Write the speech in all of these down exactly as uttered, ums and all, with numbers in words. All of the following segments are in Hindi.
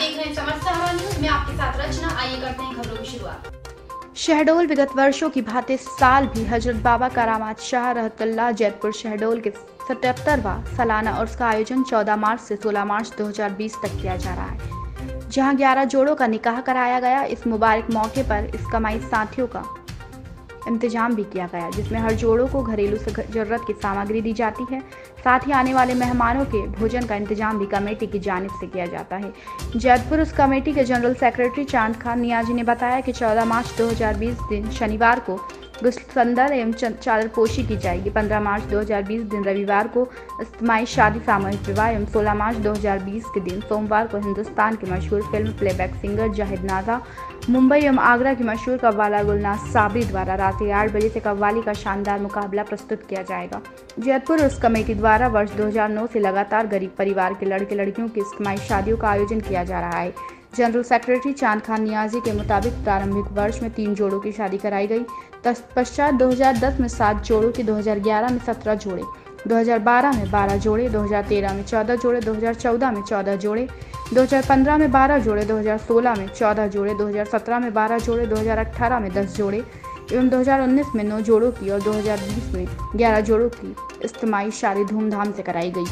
देख रहे हैं समर सहारा न्यूज में आपके साथ रचना। आइए करते हैं खबरों की शुरुआत। शहडोल विगत वर्षों की भांति इस साल भी हजरत बाबा करामात शाह रहमतुल्लाह जैतपुर शहडोल के सतहत्तरवां सालाना उर्स का आयोजन चौदह मार्च से सोलह मार्च दो हज़ार बीस तक किया जा रहा है, जहां ग्यारह जोड़ों का निकाह कराया गया। इस मुबारक मौके पर इस कमाई साथियों का इंतजाम भी किया गया, जिसमें हर जोड़ों को घरेलू जरूरत की सामग्री दी जाती है। साथ ही आने वाले मेहमानों के भोजन का इंतजाम भी कमेटी की जानिब से किया जाता है। जैतपुर उस कमेटी के जनरल सेक्रेटरी चांद खान नियाजी ने बताया कि चौदह मार्च दो हज़ार बीस दिन शनिवार को गुलसंदर एवं चादर पोशी की जाएगी। पंद्रह मार्च दो हज़ार बीस दिन रविवार को इज्तिमाई शादी सामूहिक विवाह एवं सोलह मार्च दो हज़ार बीस के दिन सोमवार को हिंदुस्तान के मशहूर फिल्म प्लेबैक सिंगर जाहिद नाजा, मुंबई एवं आगरा की मशहूर कव्वाला गुलनाज साबरी द्वारा रात्रि आठ बजे से कव्वाली का शानदार मुकाबला प्रस्तुत किया जाएगा। जैतपुर उर्स कमेटी द्वारा वर्ष दो हज़ार नौ से लगातार गरीब परिवार के लड़के लड़कियों की इज्तिमाई शादियों का आयोजन किया जा रहा है। जनरल सेक्रेटरी चांद खान नियाजी के मुताबिक प्रारंभिक वर्ष में तीन जोड़ों की शादी कराई गई। तत्पश्चात दो हज़ार दस में सात जोड़ों की, दो हज़ार ग्यारह में सत्रह जोड़े, दो हज़ार बारह में बारह जोड़े, दो हज़ार तेरह में चौदह जोड़े, दो हज़ार चौदह में चौदह जोड़े, दो हज़ार पंद्रह में बारह जोड़े, दो हज़ार सोलह में चौदह जोड़े, दो हज़ार सत्रह में बारह जोड़े, दो हज़ार अठारह में दस जोड़े एवं दो हज़ार उन्नीस में नौ जोड़ों की और दो हज़ार बीस में ग्यारह जोड़ों की इज्तिमाई शादी धूमधाम से कराई गई।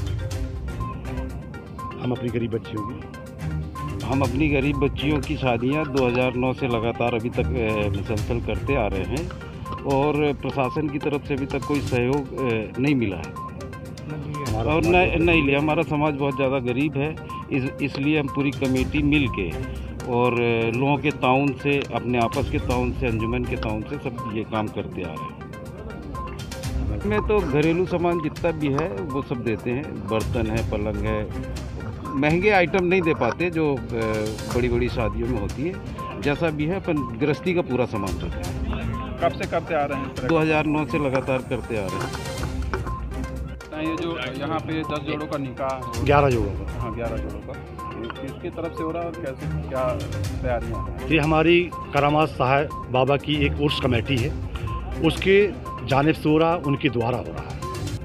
हम अपनी गरीब बच्चियों की हम अपनी गरीब बच्चियों की शादियां दो हज़ार नौ से लगातार अभी तक मुसलसल करते आ रहे हैं और प्रशासन की तरफ से अभी तक कोई सहयोग नहीं मिला है और न, नहीं लिया। हमारा समाज बहुत ज़्यादा गरीब है, इस इसलिए हम पूरी कमेटी मिल के और लोगों के ताउन से, अपने आपस के ताउन से, अंजुमन के ताउन से सब ये काम करते आ रहे हैं। इसमें तो घरेलू सामान जितना भी है वो सब देते हैं, बर्तन है, पलंग है। महंगे आइटम नहीं दे पाते जो बड़ी बड़ी शादियों में होती है, जैसा भी है अपन गृहस्थी का पूरा सामान देते हैं। कब से करते आ रहे हैं? दो हज़ार नौ से लगातार करते आ रहे हैं। ये जो यहाँ पे दस जोड़ों का निकाह, ग्यारह जोड़ों का, हाँ ग्यारह जोड़ों का, किसकी तरफ से हो रहा है और कैसे क्या तैयारियाँ हैं? ये हमारी करामात शाह बाबा की एक उर्स कमेटी है, उसके जानिब से हो रहा, उनके द्वारा हो रहा है।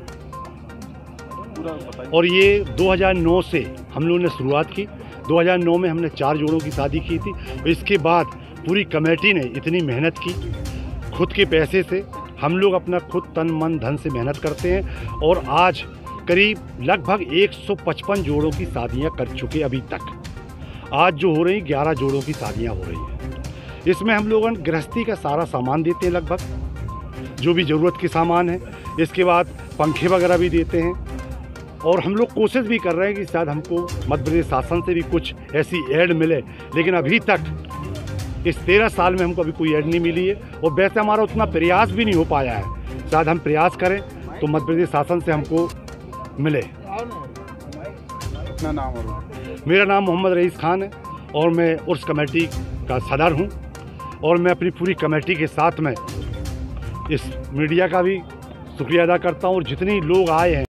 और ये दो हज़ार नौ से हम लोगों ने शुरुआत की। दो हज़ार नौ में हमने चार जोड़ों की शादी की थी और इसके बाद पूरी कमेटी ने इतनी मेहनत की, खुद के पैसे से हम लोग अपना खुद तन मन धन से मेहनत करते हैं और आज करीब लगभग एक सौ पचपन जोड़ों की शादियां कर चुके अभी तक। आज जो हो रही ग्यारह जोड़ों की शादियां हो रही हैं, इसमें हम लोग गृहस्थी का सारा सामान देते हैं, लगभग जो भी ज़रूरत के सामान है। इसके बाद पंखे वगैरह भी देते हैं और हम लोग कोशिश भी कर रहे हैं कि शायद हमको मध्य प्रदेश शासन से भी कुछ ऐसी ऐड मिले, लेकिन अभी तक इस तेरह साल में हमको अभी कोई ऐड नहीं मिली है और वैसे हमारा उतना प्रयास भी नहीं हो पाया है। शायद हम प्रयास करें तो मध्य प्रदेश शासन से हमको मिले। अपना नाम और? मेरा नाम मोहम्मद रईस खान है और मैं उर्स कमेटी का सदर हूं और मैं अपनी पूरी कमेटी के साथ में इस मीडिया का भी शुक्रिया अदा करता हूं और जितने लोग आए हैं